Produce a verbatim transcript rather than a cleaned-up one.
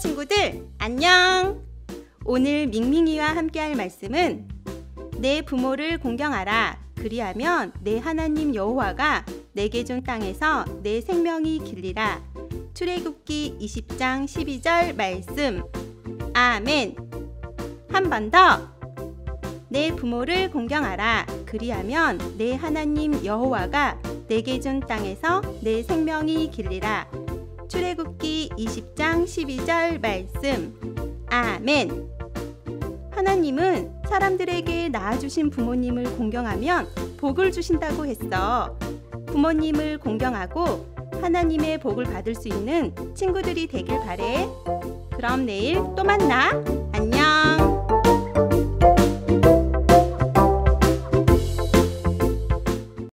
친구들 안녕! 오늘 밍밍이와 함께 할 말씀은 내 부모를 공경하라. 그리하면 내 하나님 여호와가 내게 준 땅에서 내 생명이 길리라. 출애굽기 이십 장 십이 절 말씀. 아멘. 한 번 더. 내 부모를 공경하라. 그리하면 내 하나님 여호와가 내게 준 땅에서 내 생명이 길리라. 출애굽기 이십 장 십이 절 말씀. 아멘. 하나님은 사람들에게 낳아주신 부모님을 공경하면 복을 주신다고 했어. 부모님을 공경하고 하나님의 복을 받을 수 있는 친구들이 되길 바래. 그럼 내일 또 만나. 안녕.